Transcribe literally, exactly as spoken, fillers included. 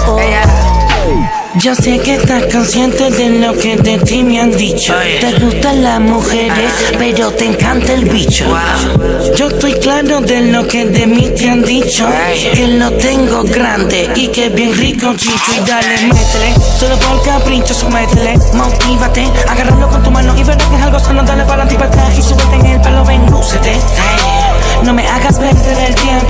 oh. Yo sé que estás consciente de lo que de ti me han dicho. Te gustan las mujeres, pero te encanta el bicho. Yo estoy claro de lo que de mí te han dicho, que lo tengo grande y que bien rico chicho. Y dale, métele, solo por capricho, sométele. Motívate, agárralo con tu mano y verás que es algo sano. Dale para adelante y para atrás y súbete en el pelo, ven, lúcete. No me hagas perder el tiempo.